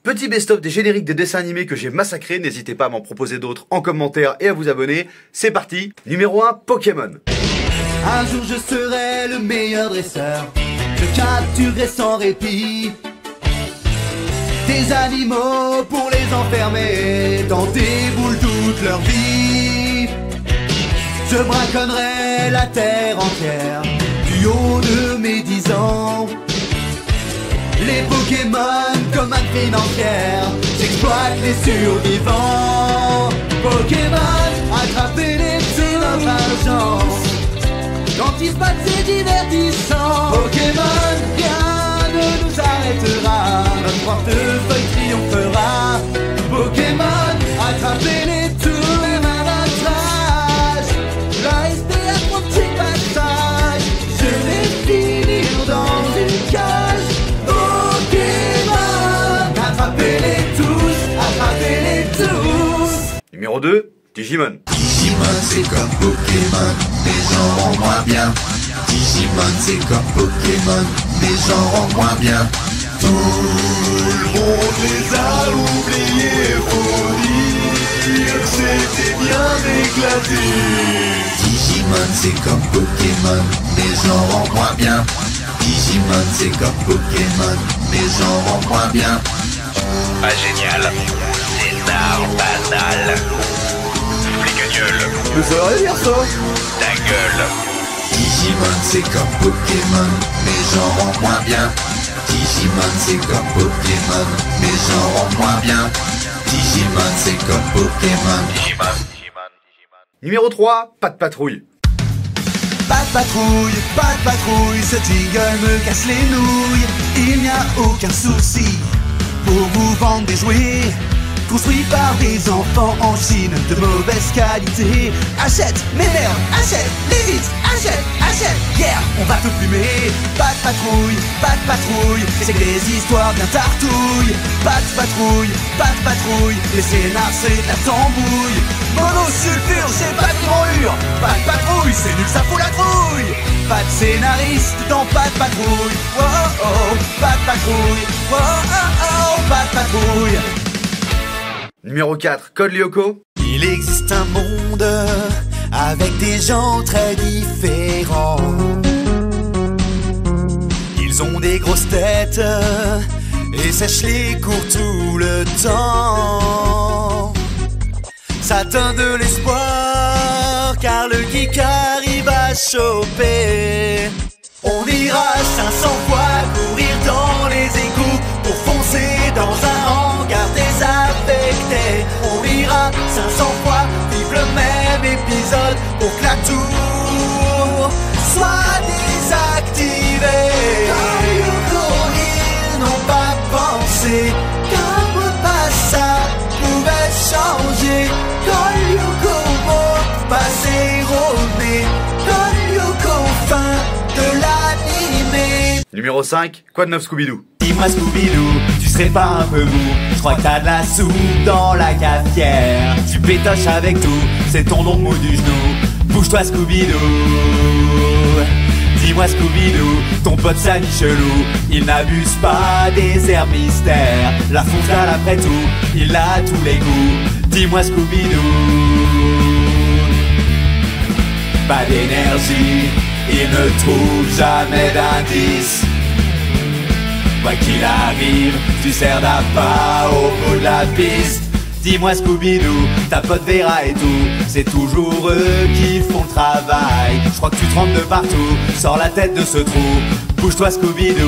Petit best-of des génériques des dessins animés que j'ai massacrés, n'hésitez pas à m'en proposer d'autres en commentaire et à vous abonner. C'est parti. Numéro 1, Pokémon. Un jour je serai le meilleur dresseur, je capturerai sans répit des animaux pour les enfermer dans des boules toute leur vie. Je braconnerai la terre entière du haut de mes 10 ans. Les Pokémon comme un financière, j'exploite les survivants. Pokémon, attrapez-les, c'est notre argent. Quand ils se battent c'est divertissant. Pokémon, rien ne nous arrêtera, notre portefeuille triomphera. Pokémon, attrapez-les tous, même à notre âge. La SP a trop de petits passages, je vais finir dans une cage. Pokémon, attrapez-les tous. Numéro 2, Digimon. Digimon c'est comme Pokémon, les gens rendent moins bien. Digimon c'est comme Pokémon, les gens rendent moins bien. Tout le monde les a oubliés, faut dire que c'était bien éclaté. Digimon c'est comme Pokémon, les gens rendent moins bien. Digimon c'est comme Pokémon, les gens rendent moins bien. Pas génial, scénar banal. Flic-gueule, Mais ça veut rien dire ça. ta gueule. Digimon c'est comme Pokémon, les gens rendent moins bien. Digimon c'est comme Pokémon, les gens rendent moins bien. Digimon c'est comme Pokémon. Digimon. Numéro 3, Pas de patrouille. Pas de patrouille, ce jingle me casse les nouilles. Il n'y a aucun souci pour vous vendre des jouets construits par des enfants en Chine de mauvaise qualité. Achète, mais merde, achète, les vite, achète, yeah, on va te plumer. Pas de patrouille, c'est que des histoires bien tartouilles. Pas de patrouille, les scénars c'est de la tambouille. Monosulfure, c'est pas de grandure. Pas de patrouille, c'est nul, ça fout la trouille. Pas de scénariste dans pas de patrouille. Oh oh oh, pas de patrouille. Oh oh oh, pas de patrouille. Numéro 4, Code Lyoko. Il existe un monde avec des gens très différents. Ils ont des grosses têtes et sèchent les cours tout le temps. Ça donne de l'espoir car le geek arrive à choper. On ira 500 fois courir dans les égouts pour foncer dans un hangar désaffecté. On ira 500 fois vivre le même épisode pour que la tour soit désactivée. Comme Yoko, ils n'ont pas pensé qu'un repas ça pouvait changer. Comme Yoko, beau, pas erroné. Comme Yoko, fin de l'animé. Numéro 5, Quoi de neuf Scooby-Doo. Dis-moi Scooby-Doo, tu serais pas un peu mou? Je crois que t'as de la soupe dans la cafetière. Tu pétoches avec tout, c'est ton nom mou du genou. Bouge-toi Scooby-Doo. Dis-moi Scooby-Doo, ton pote Samy chelou, il n'abuse pas des airs mystères. La frontale après tout, il a tous les goûts. Dis-moi Scooby-Doo. Pas d'énergie, il ne trouve jamais d'indice. Quoi qu'il arrive, tu sers d'appât au bout de la piste. Dis-moi Scooby-Doo, ta pote Vera et tout, c'est toujours eux qui font le travail. Je crois que tu trembles de partout, sors la tête de ce trou. Bouge-toi Scooby-Doo.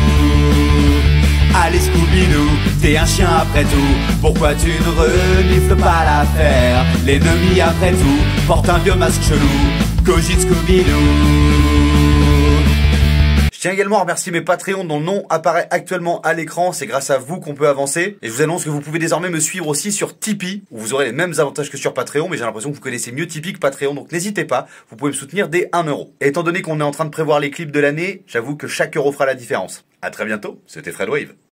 Allez Scooby-Doo, t'es un chien après tout. Pourquoi tu ne renifles pas l'affaire? L'ennemi après tout porte un vieux masque chelou. Cogite Scooby-Doo. Je tiens également à remercier mes Patreons dont le nom apparaît actuellement à l'écran. C'est grâce à vous qu'on peut avancer. Et je vous annonce que vous pouvez désormais me suivre aussi sur Tipeee, où vous aurez les mêmes avantages que sur Patreon, mais j'ai l'impression que vous connaissez mieux Tipeee que Patreon, donc n'hésitez pas, vous pouvez me soutenir dès 1 euro. Et étant donné qu'on est en train de prévoir les clips de l'année, j'avoue que chaque euro fera la différence. À très bientôt, c'était Fred Wave.